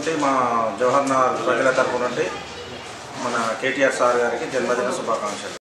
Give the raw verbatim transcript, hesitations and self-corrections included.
నుండి మా జవహర్ నగర్ ప్రజల తరపు నుండి మన కేటీఆర్ సార్ గారికి జన్మదిన శుభాకాంక్షలు.